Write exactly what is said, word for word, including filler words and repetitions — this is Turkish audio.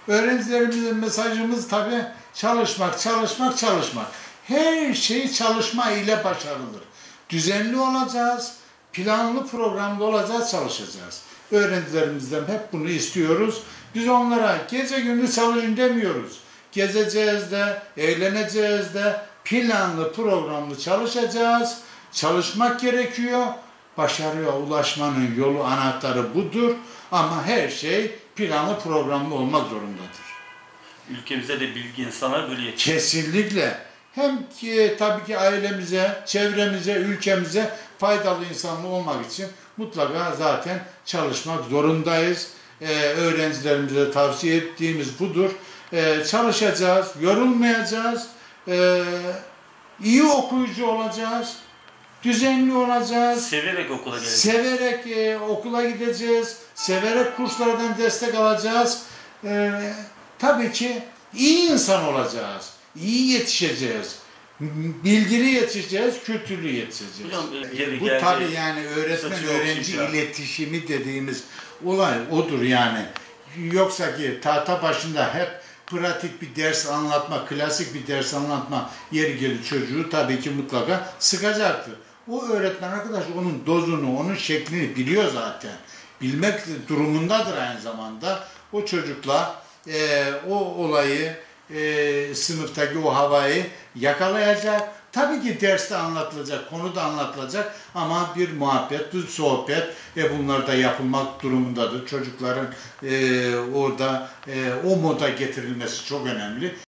Öğrencilerimize mesajımız tabii çalışmak, çalışmak, çalışmak. Her şey çalışma ile başarılır. Düzenli olacağız, planlı programda olacağız, çalışacağız. Öğrencilerimizden hep bunu istiyoruz. Biz onlara gece gündüz çalışın demiyoruz. Gezeceğiz de, eğleneceğiz de, planlı programlı çalışacağız. Çalışmak gerekiyor. Başarıya ulaşmanın yolu, anahtarı budur. Ama her şey planlı programlı olmak zorundadır. Ülkemizde de bilgi insanlar böyle yetişiyor. Kesinlikle. Hem ki tabii ki ailemize, çevremize, ülkemize faydalı insanlı olmak için mutlaka zaten çalışmak zorundayız. Ee, öğrencilerimize tavsiye ettiğimiz budur. Ee, çalışacağız, yorulmayacağız, ee, iyi okuyucu olacağız, düzenli olacağız. Severek okula geleceğiz. Severek e, okula gideceğiz, severek kurslardan destek alacağız. Ee, tabii ki iyi insan olacağız, iyi yetişeceğiz. Bilgili yetişeceğiz, kültürlü yetişeceğiz. Hocam, E, bu tabii yani öğretmen-öğrenci iletişimi dediğimiz olay odur yani. Yoksa ki tahta başında hep pratik bir ders anlatma, klasik bir ders anlatma yeri gelir çocuğu tabii ki mutlaka sıkacaktır. O öğretmen arkadaş onun dozunu, onun şeklini biliyor zaten. Bilmek durumundadır aynı zamanda. O çocukla e, o olayı, e, sınıftaki o havayı yakalayacak. Tabii ki derste anlatılacak, konu da anlatılacak ama bir muhabbet, bir sohbet ve bunlar da yapılmak durumundadır. Çocukların e, orada e, o moda getirilmesi çok önemli.